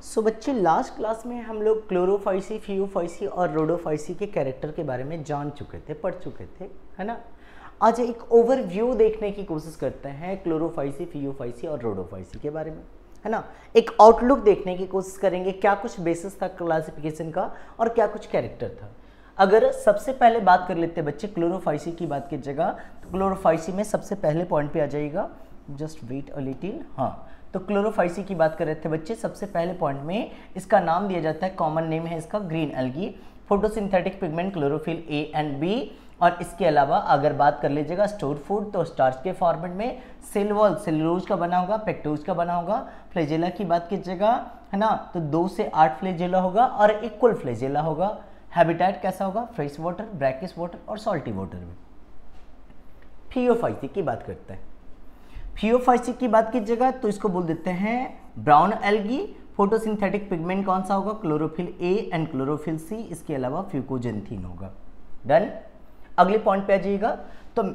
सो बच्चे last class में हम लोग क्लोरोफाइसी, फियोफाइसी और रोडोफाइसी के कैरेक्टर के बारे में जान चुके थे, पढ़ चुके थे, है ना। आज एक ओवरव्यू देखने की कोशिश करते हैं क्लोरोफाइसी, फियोफाइसी और रोडोफाइसी के बारे में, है ना। एक आउटलुक देखने की कोशिश करेंगे, क्या कुछ बेसिस था क्लासिफिकेशन का और क्या कुछ कैरेक्टर था। अगर सबसे पहले बात कर लेते हैं बच्चे क्लोरोफाइसी की बात की जगह, तो क्लोरोफाइसी में सबसे पहले पॉइंट पे आ जाएगा, जस्ट वेट अ लिटिल। हाँ, तो क्लोरोफाइसी की बात कर रहे थे बच्चे, सबसे पहले पॉइंट में इसका नाम दिया जाता है, कॉमन नेम है इसका green algae, photosynthetic pigment chlorophyll A and B. और इसके अलावा अगर बात कर लीजिएगा स्टोर फूड, तो स्टार्च के फॉर्मेट में, सेल वॉल सेलुलोज का बना होगा, पेक्टोज का बना होगा। फ्लेजेला की बात कीजिएगा, है ना, तो 2 से 8 फ्लेजेला होगा और इक्वल फ्लेजेला होगा। हैबिटेट कैसा होगा, फ्रेश वाटर, ब्रैकिश वाटर और सॉल्टी वाटर में। फियोफाइसी की बात करते हैं, फियोफाइसी की बात कीजिएगा तो इसको बोल देते हैं ब्राउन एल्गी। फोटोसिंथेटिक पिगमेंट कौन सा होगा, chlorophyll A and chlorophyll C. इसके अलावा फ्यूकोजेंथीन होगा। डन। अगले पॉइंट पे आ जाइएगा, तो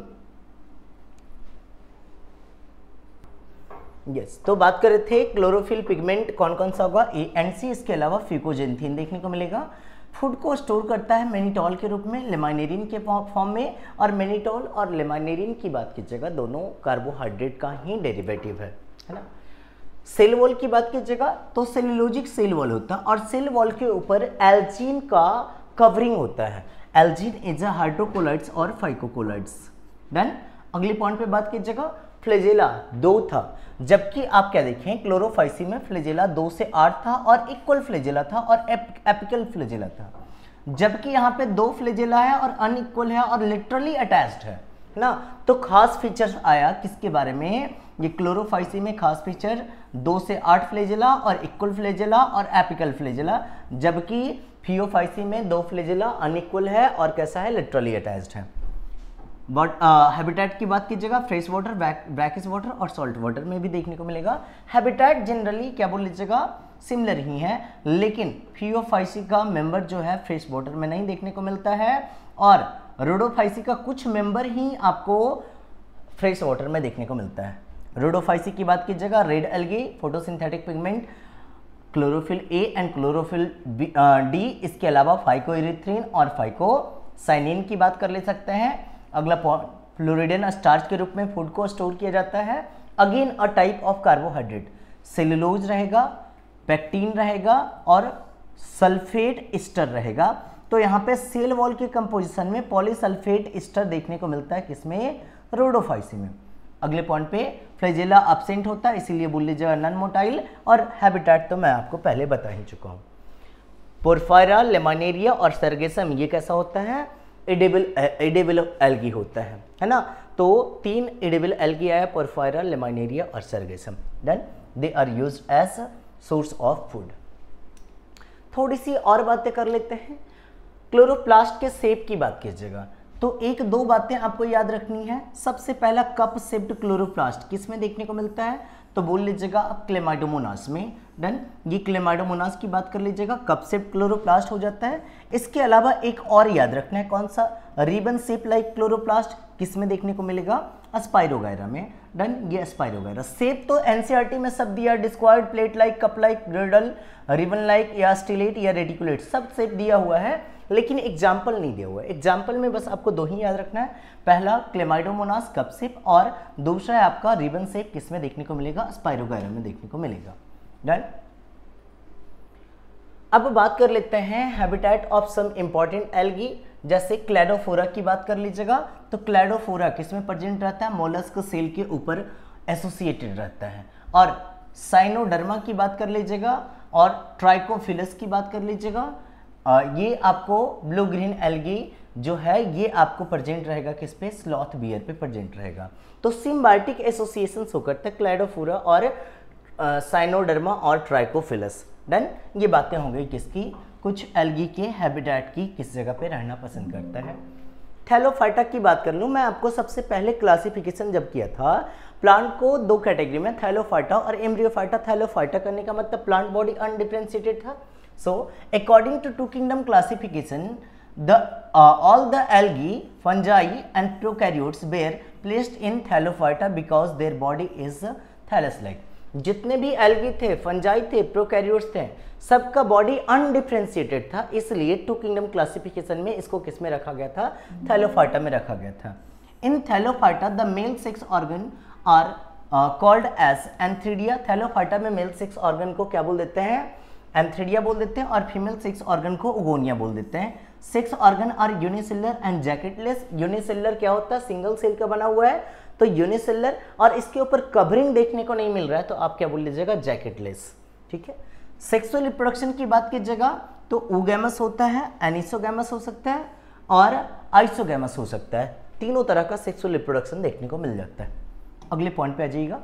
यस, तो बात कर रहे थे क्लोरोफिल पिगमेंट कौन कौन सा होगा, ए एंड सी। इसके अलावा फ्यूकोजेंथीन देखने को मिलेगा। फूड को स्टोर करता है मेनिटॉल के रूप में, लेमाइनेरिन के फॉर्म में। और मेनिटॉल और लेमाइनेरिन की बात कीजिएगा, दोनों कार्बोहाइड्रेट का ही डेरिवेटिव है ना। सेल वॉल की बात कीजिएगा तो सेलुलोजिक सेल वॉल होता है और सेल वॉल के ऊपर एल्जीन का कवरिंग होता है। एल्जीन इज अ हाइड्रोकोलाइड्स और फाइकोकोलाइड्स। डन। अगले पॉइंट पे बात कीजिएगा, फ्लेजेला 2 था, जबकि आप क्या देखें क्लोरोफाइसी में फ्लेजेला 2 से 8 था और इक्वल फ्लेजेला था और एपिकल फ्लेजेला था। जबकि यहाँ पे 2 फ्लेजेला है और अनइक्वल है और लिटरली अटैच्ड है ना। तो खास फीचर आया किसके बारे में, ये क्लोरोफाइसी में खास फीचर 2 से 8 फ्लेजेला और इक्वल फ्लेजेला और एपिकल फ्लेजेला, जबकि फियोफाइसी में 2 फ्लेजेला अनइक्वल है और कैसा है, लिटरली अटैच्ड है। बट हैबिटेट की बात कीजिएगा, फ्रेश वाटर, ब्रैकिश वाटर और सॉल्ट वाटर में भी देखने को मिलेगा। हैबिटेट जनरली क्या बोल लीजिएगा, सिमिलर ही है, लेकिन फियोफाइसी का मेंबर जो है फ्रेश वाटर में नहीं देखने को मिलता है और रोडोफाइसी का कुछ मेंबर ही आपको फ्रेश वाटर में देखने को मिलता है। रोडोफाइसी की बात कीजिएगा, red algae, photosynthetic pigment chlorophyll A and chlorophyll d. इसके अलावा फाइकोइरिथ्रिन और फाइकोसाइनिन की बात कर ले सकते हैं। अगला पॉइंट, फ्लोरिडेन स्टार्च के रूप में फूड को स्टोर किया जाता है। Again a type of carbohydrate, cellulose रहेगा, पेक्टिन रहेगा और सल्फेट ईस्टर रहेगा। तो यहाँ पे सेल वॉल के कंपोजिशन में पॉलीसल्फेट ईस्टर देखने को मिलता है, किसमें, रोडोफाइसी में। अगले पॉइंट पे फ्लेजेला एब्सेंट होता है, इसीलिए बोल लीजिएगा नॉन मोटाइल। और हैबिटेट तो मैं आपको पहले बता ही चुका हूँ। पोरफायरा, लेमानेरिया और सर्गेसम ये कैसा होता है, एडिबल एल्गी होता है ना। तो 3 एडिबल एल्गी आया, पोरफायरा, लेमानेरिया और Sargassum. Done. They are used as source of food. थोड़ी सी और बातें कर लेते हैं, क्लोरोप्लास्ट के शेप की बात कीजिएगा तो 1-2 बातें आपको याद रखनी है। सबसे पहला कप शेप्ड क्लोरोप्लास्ट किस में देखने को मिलता है, तो बोल लीजिएगा आप क्लेमाइडोमोनास में। डन। ये क्लेमाइडोमोनास की बात कर लीजिएगा, कप शेप्ड क्लोरोप्लास्ट हो जाता है। इसके अलावा एक और याद रखना है, कौन सा, रिबन शेप लाइक क्लोरोप्लास्ट किस में देखने को मिलेगा, स्पाइरोगायरा में। डन। ये स्पाइरोगायरा शेप तो एनसीईआरटी में सब दिया, discoid, plate like, cup like, girdle, ribbon like या स्टिलेट या रेटिकुलेट, सब शेप दिया हुआ है, लेकिन एग्जाम्पल नहीं दिया हुआ है। एग्जाम्पल में बस आपको 2 ही याद रखना है, पहला क्लेमाइडोमोनास कप शेप और दूसरा है आपका रिबन शेप, किस में देखने को मिलेगा, स्पाइरोगायरा में देखने को मिलेगा। डन। अब बात कर लेते हैं habitat of some important algae, जैसे क्लैडोफोरा की बात कर लीजिएगा तो क्लैडोफोरा किस में प्रेजेंट रहता है, मोलस्क सेल के ऊपर एसोसिएटेड रहता है। और साइनोडर्मा की बात कर लीजिएगा और ट्राइकोफिलस की बात कर लीजिएगा, ये आपको ब्लू ग्रीन एल्गी जो है ये आपको प्रेजेंट रहेगा किस पे, स्लॉथ बियर पे प्रेजेंट रहेगा। तो सिम्बायोटिक एसोसिएशन शो करता है क्लैडोफोरा और साइनोडर्मा और ट्राइकोफिलस। डन। ये बातें हो गई किसकी, कुछ एल्गी के हैबिटेट की, किस जगह पे रहना पसंद करता है। थैलोफाइटा की बात कर लूँ मैं, आपको सबसे पहले क्लासिफिकेशन जब किया था प्लांट को 2 कैटेगरी में, थैलोफाइटा और एम्ब्रियोफाइटा। थैलोफाइटा करने का मतलब प्लांट बॉडी अनडिफरेंशिएटेड था। So, according to 2 kingdom classification, all the algae, fungi and prokaryotes were placed in Thallophyta because their body is thallus-like. जितने भी एल्गी थे, फंजाई थे, प्रोकैरियोट्स थे, सबका बॉडी अनडिफरेंशिएटेड था, इसलिए टू किंगडम क्लासिफिकेशन में इसको किस में रखा गया था? थैलोफाइटा में रखा गया था। In Thallophyta the male sex organ are called as antheridia. Thallophyta में मेल सेक्स ऑर्गन को क्या बोल देते हैं? एंथ्रीडिया बोल देते हैं, और फीमेल सेक्स ऑर्गन को ओगोनिया बोल देते हैं। Sex organ are unicellular and jacketless. Unicellular क्या होता है? सिंगल सेल का बना हुआ है, तो यूनिसेलुलर, और इसके ऊपर कवरिंग देखने को नहीं मिल रहा है, तो आप क्या बोल लीजिएगा? जैकेटलेस। ठीक है। सेक्सुअल रिप्रोडक्शन की बात कीजिएगा तो oogamous होता है, एनिसोगैमस हो सकता है और आइसोगैमस हो सकता है। तीनों तरह का सेक्सुअल रिप्रोडक्शन देखने को मिल जाता है। अगले पॉइंट पे आ जाइएगा।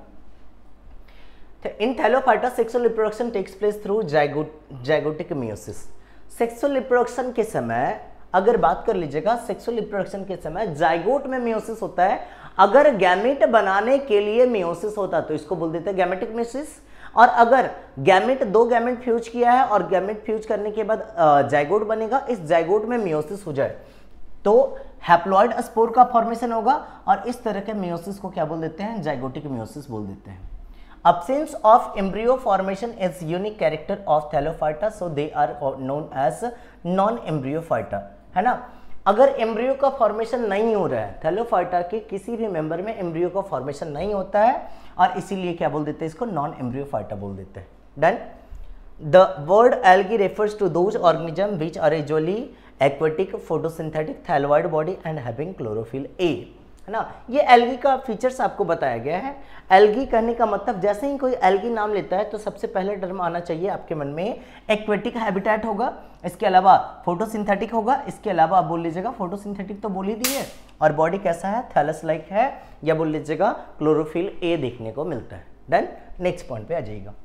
In Thallophyta sexual reproduction takes place through zygotic meiosis. Sexual reproduction के समय अगर बात कर लीजिएगा, सेक्सुअल रिप्रोडक्शन के समय जाइगोट में मियोसिस होता है। अगर गैमेट बनाने के लिए मियोसिस होता है तो इसको बोल देते हैं गैमेटिक मियोसिस, और अगर गैमेट, दो गैमेट फ्यूज किया है और गैमेट फ्यूज करने के बाद जाइगोट बनेगा, इस जाइगोट में मियोसिस हो जाए तो हैप्लॉइड स्पोर का फॉर्मेशन होगा, और इस तरह के मियोसिस को क्या बोल देते हैं? जाइगोटिक मियोसिस बोल देते हैं। Absence of embryo formation is unique character of Thallophyta, so they are known as non-embryophyta, है ना। अगर एम्ब्रियो का फॉर्मेशन नहीं हो रहा है, थैलोफाइटा के किसी भी मेंबर में एम्ब्रियो का फॉर्मेशन नहीं होता है, और इसीलिए क्या बोल देते हैं? इसको नॉन एम्ब्रियोफाइटा बोल देते हैं। Done. The word algae refers to those organism which are usually aquatic, photosynthetic, thalloid body and having chlorophyll a, है ना। ये एल्गी का फीचर्स आपको बताया गया है। एल्गी कहने का मतलब, जैसे ही कोई एल्गी नाम लेता है तो सबसे पहले टर्म आना चाहिए आपके मन में, एक्वेटिक हैबिटेट होगा, इसके अलावा फोटोसिंथेटिक होगा, इसके अलावा आप बोल लीजिएगा फोटोसिंथेटिक तो बोल ही दिए, और बॉडी कैसा है? थैलस लाइक है, या बोल लीजिएगा क्लोरोफिल ए देखने को मिलता है। डन। नेक्स्ट पॉइंट पे आ जाइएगा।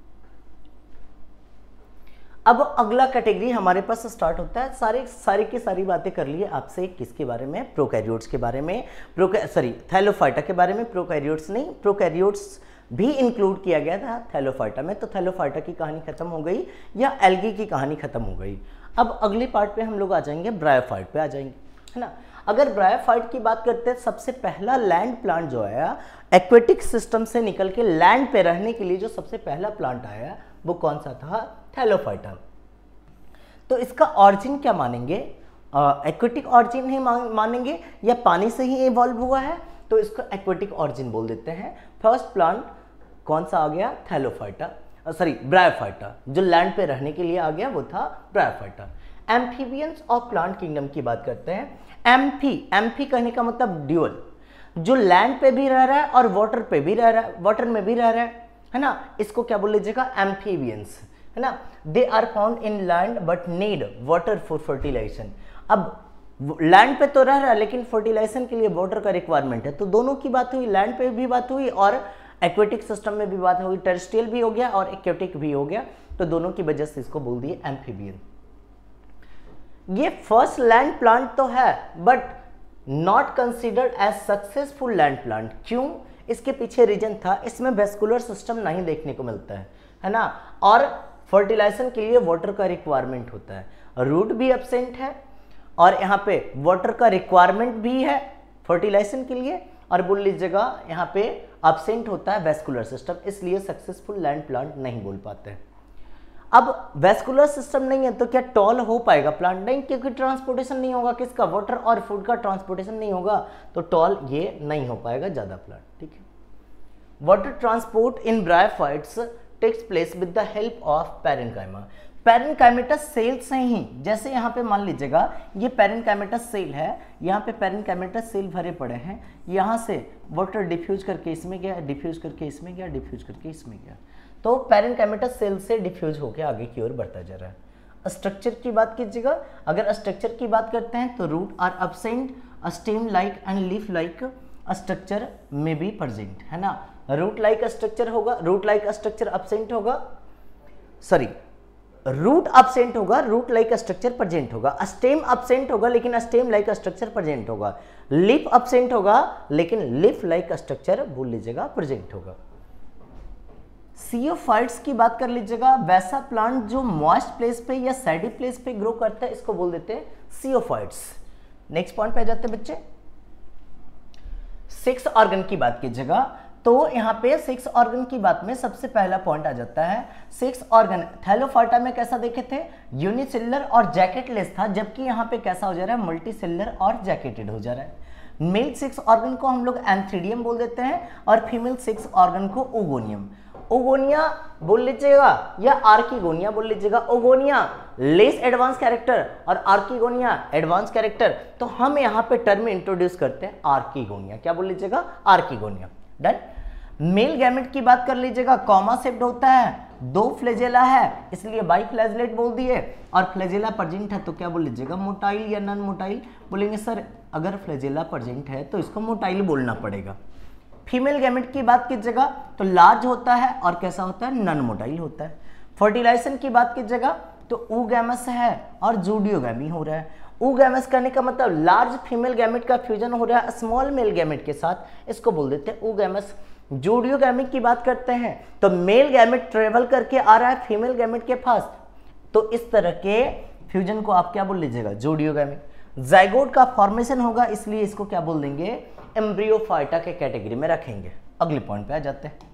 अब अगला कैटेगरी हमारे पास स्टार्ट होता है। सारी की सारी बातें कर लिए आपसे, किसके बारे में? प्रोकैरियोट्स के बारे में, थैलोफाइटा के बारे में। प्रोकैरियोट्स नहीं, प्रोकैरियोट्स भी इंक्लूड किया गया था थैलोफाइटा में। तो थैलोफाइटा की कहानी खत्म हो गई, या एल्गी की कहानी खत्म हो गई। अब अगले पार्ट पे हम लोग आ जाएंगे, ब्रायोफाइट पे आ जाएंगे, है ना। अगर ब्रायोफाइट की बात करते हैं, सबसे पहला लैंड प्लांट जो आया, एक्वेटिक सिस्टम से निकल के लैंड पे रहने के लिए जो सबसे पहला प्लांट आया, वो कौन सा था? थैलोफाइटा। तो इसका ऑरिजिन क्या मानेंगे? एक्वेटिक ऑरिजिन ही मानेंगे, या पानी से ही इवॉल्व हुआ है, तो इसको एक्वेटिक ऑरिजिन बोल देते हैं। फर्स्ट प्लांट कौन सा आ गया? Thallophyta, bryophyta. जो लैंड पे रहने के लिए आ गया वो था Bryophyta. Amphibians of plant kingdom की बात करते हैं। एम्फी कहने का मतलब ड्यूअल, जो लैंड पे भी रह रहा है और वाटर पे भी रह रहा है, वाटर में भी रह रहा है ना। इसको क्या बोल लीजिएगा? एम्फीबियंस, है ना। They are found in land but need water for fertilisation. अब लैंड पे तो रह रहा है, लेकिन फर्टिलाइजेशन के लिए वाटर का रिक्वायरमेंट है। तो दोनों की बात हुई, लैंड पे भी बात हुई और एक्वेटिक सिस्टम में भी बात हुई, टेरेस्ट्रियल भी हो गया और एक्वेटिक भी हो गया, तो दोनों की वजह से इसको बोल दिए एम्फीबियन। ये फर्स्ट लैंड प्लांट तो है, but not considered as successful land plant. क्यों? इसके पीछे रीजन था, इसमें वेस्कुलर सिस्टम नहीं देखने को मिलता है ना, और फर्टिलाइजेशन के लिए वाटर का रिक्वायरमेंट होता है। रूट भी एब्सेंट है, और यहाँ पे वाटर का रिक्वायरमेंट भी है फर्टिलाइजेशन के लिए, और बोल लीजिएगा यहाँ पे एब्सेंट होता है वेस्कुलर सिस्टम, इसलिए सक्सेसफुल लैंड प्लांट नहीं बोल पाते हैं। अब वेस्कुलर सिस्टम नहीं है तो क्या टॉल हो पाएगा प्लांट? नहीं, क्योंकि ट्रांसपोर्टेशन नहीं होगा, किसका? वाटर और फूड का ट्रांसपोर्टेशन नहीं होगा, तो टॉल ये नहीं हो पाएगा ज्यादा प्लांट। ठीक है। Water transport in bryophytes takes place with the help of parenchyma. Parenchymatous cell से ही, जैसे यहाँ पे मान लीजिएगा ये पैरेन्काइमेटस सेल है, यहाँ पे पैरेन्काइमेटस सेल भरे पड़े हैं, यहाँ से वाटर डिफ्यूज करके इसमें गया, डिफ्यूज करके इसमें गया, डिफ्यूज करके इसमें गया, तो पैरेन्काइमेटस सेल से डिफ्यूज होकर आगे की ओर बढ़ता जा रहा है। स्ट्रक्चर की बात कीजिएगा, अगर स्ट्रक्चर की बात करते हैं तो root are absent, stem like and leaf like structure में भी प्रेजेंट, है ना। रूट लाइक स्ट्रक्चर होगा, रूट लाइक स्ट्रक्चर एब्सेंट होगा, रूट एब्सेंट होगा, रूट लाइक स्ट्रक्चर प्रेजेंट होगा। स्टेम एब्सेंट होगा लेकिन स्टेम लाइक स्ट्रक्चर प्रेजेंट होगा। लीफ एब्सेंट होगा लेकिन लीफ लाइक स्ट्रक्चर बोल लीजिएगा प्रेजेंट होगा। सीओफाइट्स की बात कर लीजिएगा, वैसा प्लांट जो मॉइस्ट प्लेस पे या सैडी प्लेस पे ग्रो करता है, इसको बोल देते हैं सीओफाइट्स। नेक्स्ट पॉइंट पे आ जाते हैं बच्चे। सेक्स ऑर्गन की बात कीजिएगा, तो यहाँ पे 6 ऑर्गन की बात में सबसे पहला पॉइंट आ जाता है 6 ऑर्गन। थैलोफाइटा में कैसा देखे थे, यूनिसेलुलर और जैकेटलेस था, जबकि यहाँ पे कैसा हो जा रहा है, मल्टीसेलुलर और जैकेटेड हो जा रहा है। मेल 6 ऑर्गन को हम लोग एंथ्रीडियम बोल देते हैं और फीमेल 6 ऑर्गन को ओगोनियम। ओगोनिया बोल लीजिएगा या आर्किगोनिया बोल लीजिएगा। ओगोनिया लेस एडवांस कैरेक्टर और आर्किगोनिया एडवांस कैरेक्टर, तो हम यहाँ पे टर्म इंट्रोड्यूस करते हैं आर्किगोनिया। क्या बोल लीजिएगा, आर्किगोनिया। डन। मेल गैमेट की बात कर लीजिएगा, कॉमा शेप्ड होता है, 2 फ्लैजेला है इसलिए बाइफ्लैजेलेट बोल दिए, और फ्लैजेला प्रेजेंट है तो क्या बोल लीजिएगा, मोटाइल या नॉन मोटाइल। बोलेंगे सर अगर फ्लैजेला प्रेजेंट है तो इसको मोटाइल बोलना पड़ेगा। फीमेल गैमेट की बात कीजिएगा तो लार्ज होता है और कैसा होता है, नॉन मोटाइल होता है। फर्टिलाइजेशन की बात कीजिएगा तो oogamous है और जूडियोगैमी हो रहा है। oogamous करने का मतलब लार्ज फीमेल गैमेट का फ्यूजन हो रहा है स्मॉल मेल गैमेट के साथ, इसको बोल देते हैं oogamous। जूडियोगैमी की बात करते हैं तो मेल गैमेट ट्रेवल करके आ रहा है फीमेल गैमेट के पास, तो इस तरह के फ्यूजन को आप क्या बोल लीजिएगा, जूडियोगैमी। जाइगोट का फॉर्मेशन होगा इसलिए इसको क्या बोल देंगे, एम्ब्रियोफाइटा के कैटेगरी में रखेंगे। अगले पॉइंट पे आ जाते हैं।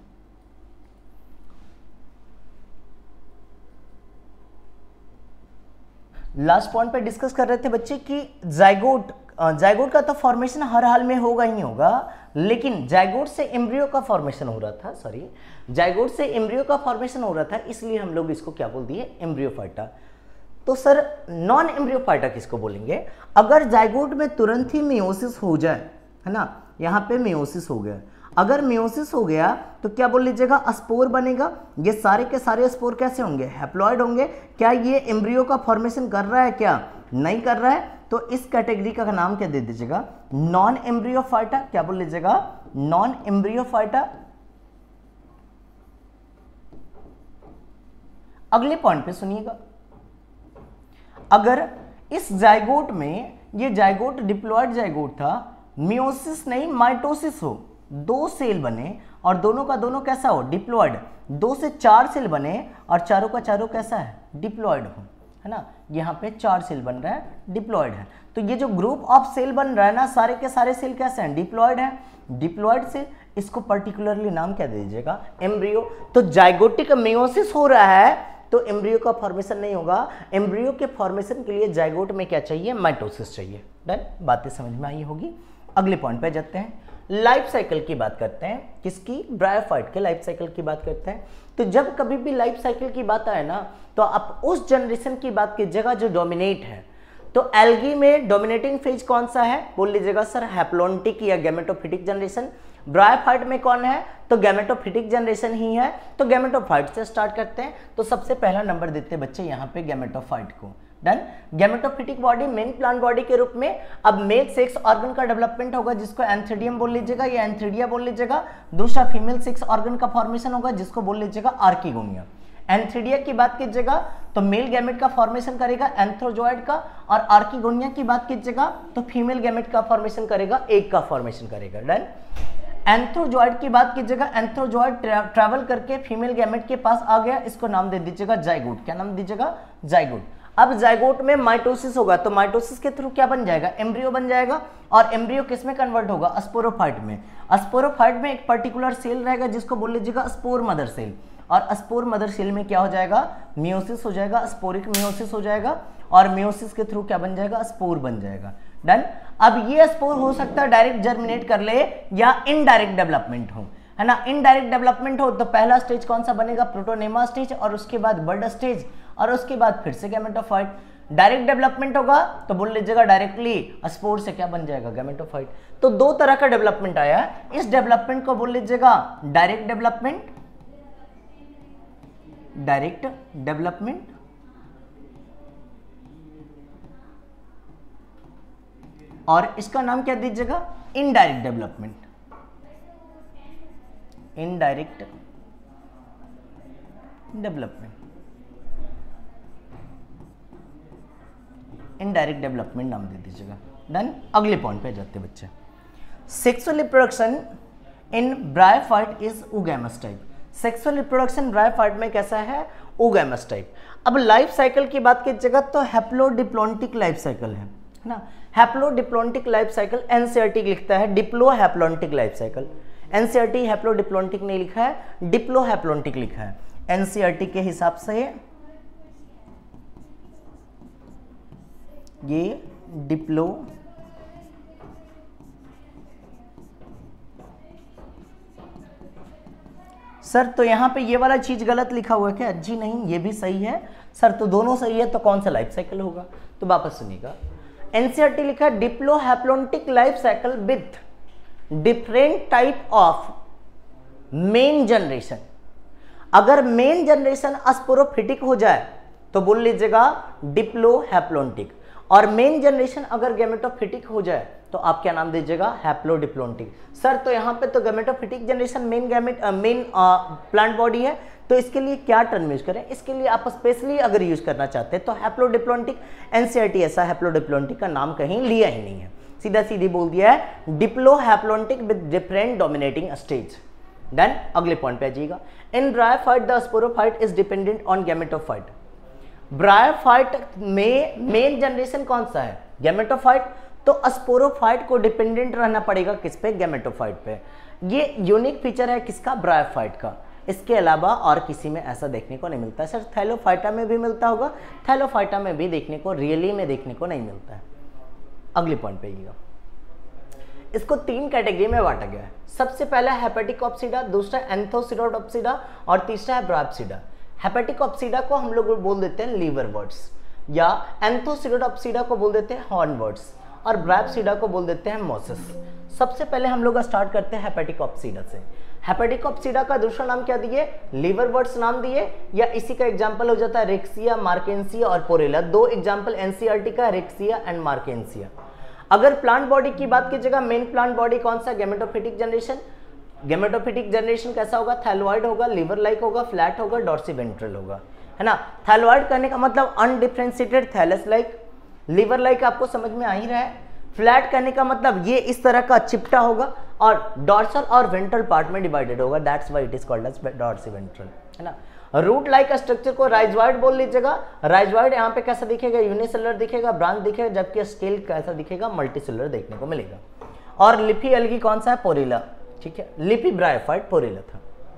लास्ट पॉइंट पे डिस्कस कर रहे थे बच्चे कि जाइगोट का तो फॉर्मेशन हर हाल में होगा ही होगा, लेकिन जाइगोट से एम्ब्रियो का फॉर्मेशन हो रहा था, जाइगोट से एम्ब्रियो का फॉर्मेशन हो रहा था, इसलिए हम लोग इसको क्या बोल दिए, एम्ब्रियोफाइटा। तो सर नॉन एम्ब्रियोफाइटा किसको बोलेंगे, अगर जाइगोट में तुरंत ही मेयोसिस हो जाए, है ना, यहाँ पे मेयोसिस हो गया, अगर मेयोसिस हो गया तो क्या बोल लीजिएगा, स्पोर बनेगा। ये सारे के सारे स्पोर कैसे होंगे, हैप्लॉइड होंगे। क्या ये एम्ब्रियो का फॉर्मेशन कर रहा है, क्या नहीं कर रहा है, तो इस कैटेगरी का नाम क्या दे दीजिएगा, नॉन एम्ब्रियोफाइटा। क्या बोल लीजिएगा, नॉन एम्ब्रियोफाइटा। अगले पॉइंट पे सुनिएगा, अगर इस जाइगोट में, ये जाइगोट डिप्लॉयड जाइगोट था, मियोसिस नहीं माइटोसिस हो, 2 सेल बने और दोनों का दोनों कैसा हो, डिप्लॉयड, 2 से 4 सेल बने और चारों का चारों कैसा है, डिप्लॉयड हो, है ना। यहाँ पे 4 सेल बन रहा है, डिप्लॉयड है। तो ये जो ग्रुप ऑफ सेल बन रहा है ना, सारे के सारे सेल कैसे हैं, डिप्लॉयड है। डिप्लॉयड से इसको पर्टिकुलरली नाम क्या दे दीजिएगा, एम्ब्रियो। तो जाइगोटिक मेयोसिस हो रहा है तो एम्ब्रियो का फॉर्मेशन नहीं होगा, एम्ब्रियो के फॉर्मेशन के लिए जाइगोट में क्या चाहिए, माइटोसिस चाहिए। डन, बातें समझ में आई होगी। अगले पॉइंट पे जाते हैं, लाइफ साइकिल की बात करते हैं, किसकी, ब्रायोफाइट के लाइफ साइकिल की बात करते हैं। तो जब कभी भी लाइफ साइकिल की बात आए ना, तो आप उस जनरेशन की बात कीजिएगा जो डोमिनेट है। तो एल्गी में डोमिनेटिंग फेज कौन सा है, बोल लीजिएगा सर हैप्लोन्टिक या गैमेटोफिटिक जनरेशन। ब्रायोफाइट में कौन है, तो गैमेटोफिटिक जनरेशन ही है। तो गैमेटोफाइट से स्टार्ट करते हैं, तो सबसे पहला नंबर देते हैं बच्चे यहाँ पे गैमेटोफाइट को। Done. Gametophytic body main plant body के रूप में अब मेल 6 ऑर्गन का डेवलपमेंट होगा जिसको एंथ्रीडियम बोल लीजिएगा या एंथ्रीडिया बोल लीजिएगा। दूसरा फीमेल 6 ऑर्गन का फॉर्मेशन होगा जिसको बोल लीजिएगा आर्किगोनिया। एंथ्रीडिया की बात कीजिएगा तो मेल गैमेट का फॉर्मेशन करेगा एंथ्रोजॉइड का, और आर्किगोनिया की बात कीजिएगा तो फीमेल गैमेट का फॉर्मेशन करेगा, एग का फॉर्मेशन करेगा। डन। एंथ्रोजॉइड की बात कीजिएगा, एंथ्रोजॉइड ट्रैवल करके फीमेल गैमेट के पास आ गया, इसको नाम दे दीजिएगा जाइगोट। क्या नाम दीजिएगा, जाइगोट। अब जाइगोट में माइटोसिस होगा तो माइटोसिस के थ्रू क्या बन जाएगा, एम्ब्रियो बन जाएगा, और एम्ब्रियो किस में कन्वर्ट होगा, स्पोरोफाइट में। स्पोरोफाइट में एक पर्टिकुलर सेल रहेगा जिसको बोल लीजिएगा स्पोर मदर सेल, और स्पोर मदर सेल में क्या हो जाएगा, मियोसिस हो जाएगा, स्पोरिक मियोसिस हो जाएगा, और मियोसिस के थ्रू क्या बन जाएगा, स्पोर बन जाएगा। डन। अब ये स्पोर हो सकता है डायरेक्ट जर्मिनेट कर ले या इनडायरेक्ट डेवलपमेंट हो, है ना। इनडायरेक्ट डेवलपमेंट हो तो पहला स्टेज कौन सा बनेगा, प्रोटोनेमा स्टेज, और उसके बाद बड स्टेज, और उसके बाद फिर से गैमेटोफाइट। डायरेक्ट डेवलपमेंट होगा तो बोल लीजिएगा डायरेक्टली स्पोर से क्या बन जाएगा, गैमेटोफाइट। तो 2 तरह का डेवलपमेंट आया है, इस डेवलपमेंट को बोल लीजिएगा डायरेक्ट डेवलपमेंट, डायरेक्ट डेवलपमेंट, और इसका नाम क्या दीजिएगा, indirect development, indirect development, indirect development नाम दे दीजिएगा। डन। अगले पॉइंट पे जाते हैं बच्चे, sexual reproduction in bryophyte is oogamous type. Sexual reproduction bryophyte में कैसा है, oogamous टाइप। अब लाइफ साइकिल की बात कीजिएगा तो हैप्लोडिप्लॉन्टिक लाइफ साइकिल है ना। हैप्लोडिप्लॉन्टिक लाइफ साइकिल एनसीईआरटी लिखता है diplo haplontic life cycle. NCERT haplodiplontic नहीं लिखा है, डिप्लोहैप्लोन्टिक लिखा है। एनसीईआरटी के हिसाब से ये डिप्लो सर तो यहाँ पे ये वाला चीज गलत लिखा हुआ है क्या? जी नहीं, ये भी सही है सर, तो दोनों सही है, तो कौन सा लाइफ साइकिल होगा? तो वापस सुनिएगा, एनसीईआरटी लिखा है diplohaplontic life cycle with different type of main generation. अगर मेन जनरेशन स्पोरोफिटिक हो जाए तो बोल लीजिएगा डिप्लोहैप्लोन्टिक, और मेन जनरेशन अगर गैमेटोफिटिक हो जाए तो आप क्या नाम दीजिएगा? हैप्लोडिप्लोन्टिक। सर तो यहाँ पे तो gametophytic generation main plant body है, तो इसके लिए क्या टर्म यूज करें? इसके लिए आप स्पेशली अगर यूज करना चाहते हैं तो हैप्लोडिप्लोन्टिक। एनसीईआरटी ऐसा हैप्लोडिप्लोन्टिक का नाम कहीं लिया ही नहीं है, सीधा सीधी बोल दिया है diplohaplontic with different dominating stage. Then अगले पॉइंट पे आ जाइएगा, in bryophyte the sporophyte is dependent on gametophyte. Bryophyte में मेन जनरेशन कौन सा है? गैमेटोफाइट, तो स्पोरोफाइट को डिपेंडेंट रहना पड़ेगा किस पे? गैमेटोफाइट पे। ये यूनिक फीचर है किसका? ब्रायोफाइट का। इसके अलावा और किसी में ऐसा देखने को नहीं मिलता। सर थैलोफाइटा में भी मिलता होगा, थैलोफाइटा में भी देखने को रियली में देखने को नहीं मिलता है। अगले पॉइंट पे आइएगा, इसको 3 कैटेगरी में बांटा गया है। सबसे पहला हेपेटिक ऑप्सीडा, दूसरा एंथोसिरोडोप्सिडा और तीसरा है ब्रायोप्सिडा। हेपेटिक ऑप्सीडा को हम लोग बोल देते हैं लीवरवर्ड्स, या एंथोसिरोडोप्सिडा को बोल देते हैं हॉर्नवर्ड्स, और ब्रायोप्सिडा को बोल देते हैं मोसस। सबसे पहले हम लोग स्टार्ट करते हैं हेपेटिक ऑप्सीडा से। हेपेटिक ऑप्सीडा का दूसरा नाम क्या दिए? लीवरवर्ड्स नाम दिए, या इसी का एग्जांपल हो जाता है रेक्सिया, मार्केंसिया और पोरेला। 2 एग्जांपल एनसीईआरटी का, रेक्सिया एंड मार्केंसिया। अगर प्लांट बॉडी की बात कीजिएगा, मेन प्लांट बॉडी कौन सा? Gametophytic generation. गैमेटोफिटिक जनरेशन कैसा होगा? थैलोइड होगा, लीवर लाइक होगा, फ्लैट होगा, डॉर्सीवेंट्रल होगा, है ना। थैलोइड कहने का मतलब undifferentiated thallus like, liver like आपको समझ में आ ही रहा है। फ्लैट कहने का मतलब ये इस तरह का चिपटा होगा, और डॉर्सल और वेंट्रल पार्ट में डिवाइडेड होगा, that's why it is called as dorsiventral, है ना। रूट लाइक स्ट्रक्चर को राइजॉइड बोल लीजिएगा। राइजॉइड यहाँ पे कैसा दिखेगा? यूनिसेलुलर दिखेगा, ब्रांच दिखेगा, जबकि स्केल कैसा दिखेगा? मल्टीसेलुलर देखने को मिलेगा। और लिपी एल्गी कौन सा है? पोरिला, ठीक है। लिपी ब्रायोफाइट पोरिला था।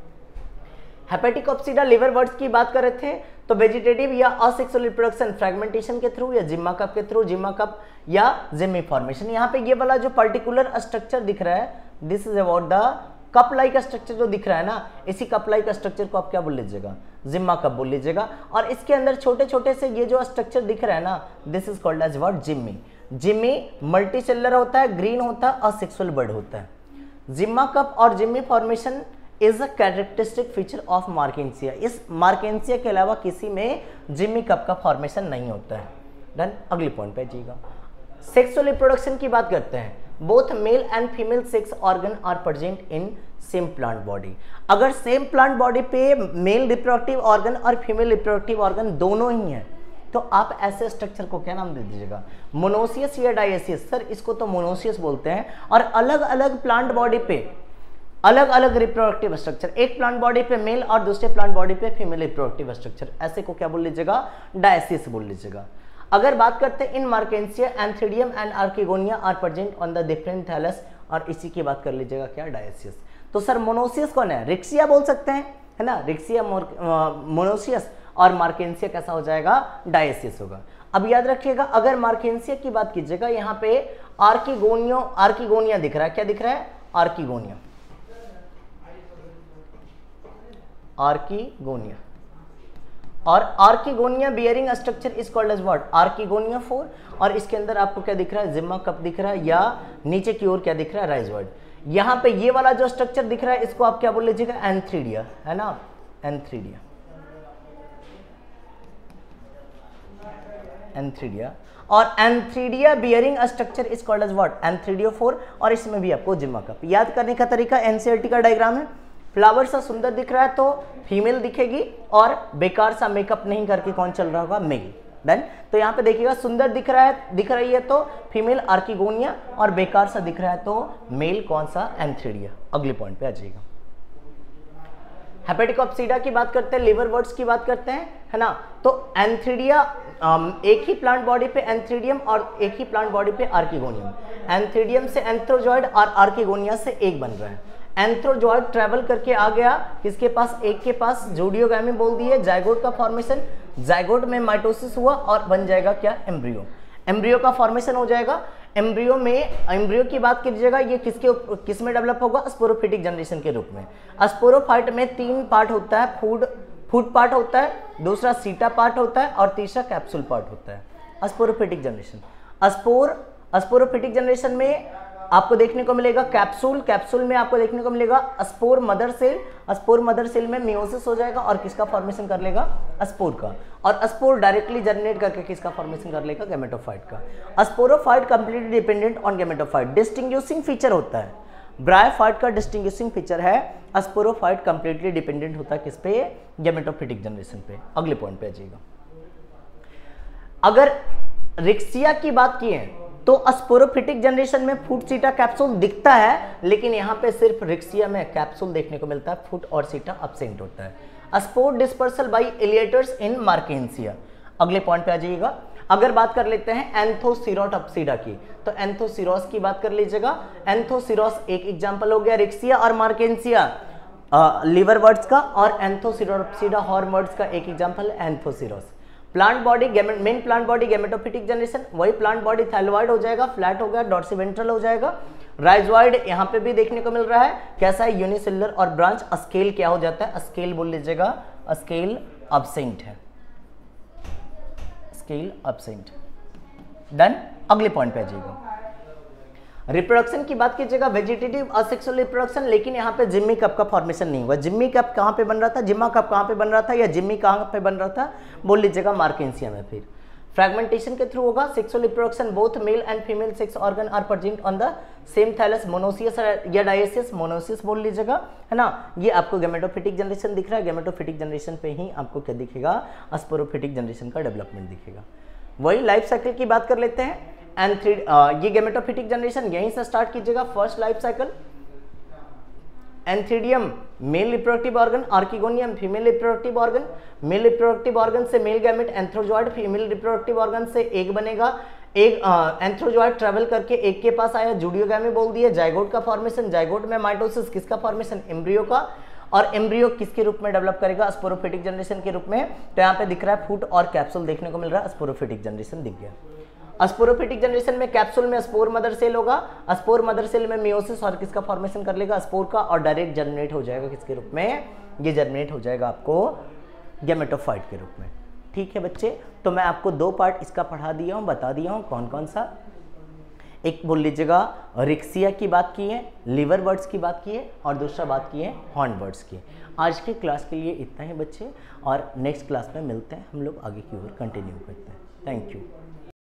हेपेटिक ऑप्सीडा लीवरवर्ड्स की बात कर रहे थे, तो वेजिटेटिव या असेक्सुअल रिप्रोडक्शन फ्रैगमेंटेशन के थ्रू, या जिम्मा कप के थ्रू, जिम्मा कप या जिम्मी फॉर्मेशन। यहाँ पे ये वाला जो पर्टिकुलर स्ट्रक्चर दिख रहा है, this is about the cup like structure जो दिख रहा है ना, इसी कप लाइक स्ट्रक्चर को आप क्या बोल लीजिएगा? जिम्मा कप बोल लीजिएगा। और इसके अंदर छोटे छोटे से ये जो स्ट्रक्चर दिख रहा है ना, this is called as what? Gemmae. Gemmae multicellular होता है, ग्रीन होता है, असेक्सुअल बर्ड होता है। जिम्मा कप और gemmae formation is a characteristic feature of Marchantia. इस मार्केंसिया के अलावा किसी में जिम्मी कप का फॉर्मेशन नहीं होता है। डन। अगले पॉइंट पे जाइएगा, सेक्सुअल रिप्रोडक्शन की बात करते हैं। Both male and female sex organ are present in same plant body. अगर सेम प्लांट बॉडी पे मेल रिप्रोडक्टिव ऑर्गन और फीमेल रिप्रोडक्टिव ऑर्गन दोनों ही हैं, तो आप ऐसे स्ट्रक्चर को क्या नाम दे दीजिएगा? मोनोसियस या डायसियस? सर इसको तो मोनोसियस बोलते हैं। और अलग अलग प्लांट बॉडी पे अलग अलग रिप्रोडक्टिव स्ट्रक्चर, एक प्लांट बॉडी पे मेल और दूसरे प्लांट बॉडी पे फीमेल रिप्रोडक्टिव स्ट्रक्चर, ऐसे को क्या बोल लीजिएगा? डायसियस बोल लीजिएगा। अगर बात करते हैं in Marchantia, antheridium and archegonia are present on the different thallus, और इसी की बात कर लीजिएगा क्या? डायसियस। तो सर मोनोसियस कौन है? रिक्सिया बोल सकते हैं, है ना। रिक्सिया मोनोसियस, और मार्केंसिया कैसा हो जाएगा? डायसियस होगा। अब याद रखिएगा, अगर मार्केंसिया की बात कीजिएगा, यहाँ पे आर्किगोनिया दिख रहा है, क्या दिख रहा है? Archegonia, archegonia. और archegonia bearing structure is called as what? Archegoniophore 4। और इसके अंदर आपको क्या दिख रहा है? जिम्मा कप दिख रहा है, या नीचे की ओर क्या दिख रहा है? राइजॉइड। यहाँ पे ये वाला जो स्ट्रक्चर दिख रहा है, इसको आप क्या बोल लीजिएगा? एंथ्रीडिया, है ना, एंथ्रीडिया, एंथ्रीडिया। और antheridia bearing structure is called as what? Antheridiophore 4। और इसमें भी आपको जिम्मा कप। याद करने का तरीका एनसीईआरटी का डायग्राम है। फ्लावर सा सुंदर दिख रहा है तो फीमेल दिखेगी, और बेकार सा मेकअप नहीं करके कौन चल रहा होगा? मेल। देन तो यहाँ पे देखिएगा, सुंदर दिख रही है तो फीमेल आर्किगोनिया, और बेकार सा दिख रहा है तो मेल कौन सा? एंथ्रीडिया। अगले पॉइंट पे आ जाइएगा, हेपेटिक ऑप्सीडा की बात करते हैं, लिवरवर्ड्स की बात करते हैं, है ना। तो एंथ्रीडिया, एक ही प्लांट बॉडी पे एंथ्रीडियम और एक ही प्लांट बॉडी पे आर्किगोनियम। एंथ्रीडियम से एंथ्रोजॉइड और आर्किगोनिया से एक बन रहा है। एंथ्रोजॉइड ट्रेवल करके आ गया किसके पास, एक के पास, जूडियोगामी बोल दिए, जाइगोट का फॉर्मेशन, जाइगोट में माइटोसिस हुआ और बन जाएगा क्या, एम्ब्रियो। एम्ब्रियो का फॉर्मेशन हो जाएगा। एम्ब्रियो में, एम्ब्रियो की बात कीजिएगा, ये किस में डेवलप होगा, स्पोरोफिटिक जनरेशन के रूप में। स्पोरोफाइट में 3 पार्ट होता है, फूड पार्ट होता है, दूसरा सीटा पार्ट होता है और तीसरा कैप्सूल पार्ट होता है। स्पोरोफिटिक जनरेशन, स्पोरोफिटिक जनरेशन में आपको देखने को मिलेगा कैप्सूल में आपको देखने को मिलेगा स्पोर मदर सेल में मियोसिस हो जाएगा और किसका फॉर्मेशन कर लेगा, स्पोर का, और स्पोर डायरेक्टली जनरेट करके किसका फॉर्मेशन कर लेगा, गैमेटोफाइट का। Sporophyte completely dependent on gametophyte. Distinguishing feature होता है, ब्रायोफाइट का डिस्टिंग्विशिंग फीचर है, स्पोरोफाइट कंप्लीटली डिपेंडेंट होता है किस पे, गैमेटोफिटिक जनरेशन पे। अगले पॉइंट पे आ जाइएगा। अगर रिक्सिया की बात की है तो स्पोरोफिटिक जनरेशन में फूट सीटा कैप्सूल दिखता है, लेकिन यहाँ पे सिर्फ रिक्सिया में कैप्सूल देखने को मिलता है, फूट और सीटा अब्सेंट होता है। Spore dispersal by elaters in Marchantia. अगले पॉइंट पे आ जाइएगा। अगर बात कर लेते हैं एंथोसिरोटॉप्सिडा की, तो एंथोसिरोस की बात कर लीजिएगा। एंथोसिरोस एक एग्जांपल हो गया, रिक्सिया और मार्केंसिया लिवर वर्ड्स का, और एंथोसिरोटॉप्सिडा हॉर्न वर्ड्स का एक एग्जांपल है Anthoceros. Plant body, main plant body gametophytic generation, वही प्लांट बॉडी थैलोइड हो जाएगा, फ्लैट हो गया, डॉर्सिवेंट्रल हो जाएगा। राइजोइड यहाँ पे भी देखने को मिल रहा है, कैसा है, यूनिसेलुलर और ब्रांच। स्केल क्या हो जाता है, स्केल बोल लीजिएगा, स्केल अब्सेंट है, स्केल अब्सेंट। डन। अगले पॉइंट पे आ जाइएगा। रिप्रोडक्शन की बात कीजिएगा, वेजिटेटिव असेक्सुअल रिप्रोडक्शन, लेकिन यहाँ पे जिम्मी कप का फॉर्मेशन नहीं हुआ। जिम्मी कप कहाँ पे बन रहा था, जिम्मा कप कहाँ पे बन रहा था, या जिम्मी कहाँ पे बन रहा था, बोल लीजिएगा मार्केंसिया में। फिर फ्रैगमेंटेशन के थ्रू होगा। Sexual reproduction, both male and female sex organ are present on the same thallus, monoecious या डायसियस, मोनोसियस बोल लीजिएगा, है ना। ये आपको गैमेटोफिटिक जनरेशन दिख रहा है, गैमेटोफिटिक जनरेशन पे ही आपको क्या दिखेगा, स्पोरोफिटिक जनरेशन का डेवलपमेंट दिखेगा। वही लाइफ साइकिल की बात कर लेते हैं। ये गैमेटोफिटिक जनरेशन यहीं से स्टार्ट कीजिएगा। First life cycle, antheridium male reproductive organ, archegonium female reproductive organ, male reproductive organ से male gamete, antherozoid female reproductive organ से एग बनेगा। एक एंथ्रोजॉइड ट्रेवल करके एक के पास आया, जूडियोगामी बोल दिया, जाइगोट का फॉर्मेशन, जाइगोट में माइटोसिस, किसका फॉर्मेशन, एम्ब्रियो का, और एम्ब्रियो किसके रूप में डेवलप करेगा, स्पोरोफिटिक जनरेशन के रूप में। तो यहाँ पे दिख रहा है फूट और कैप्सूल देखने को मिल रहा है, स्पोरोफिटिक जनरेशन दिख गया। स्पोरोफिटिक जनरेशन में कैप्सूल में स्पोर मदर सेल होगा, स्पोर मदर सेल में मियोसिस और किसका फॉर्मेशन कर लेगा, स्पोर का, और डायरेक्ट जर्मिनेट हो जाएगा किसके रूप में, ये जर्मिनेट हो जाएगा आपको गैमेटोफाइट के रूप में। ठीक है बच्चे, तो मैं आपको 2 पार्ट इसका पढ़ा दिया हूँ, बता दिया हूँ कौन कौन सा। एक बोल लीजिएगा रिक्सिया की बात की है, लिवर वर्ड्स की बात की है, और दूसरा बात की है हॉर्न वर्ड्स की। आज के क्लास के लिए इतना ही बच्चे, और नेक्स्ट क्लास में मिलते हैं हम लोग, आगे की ओर कंटिन्यू करते हैं। Thank you.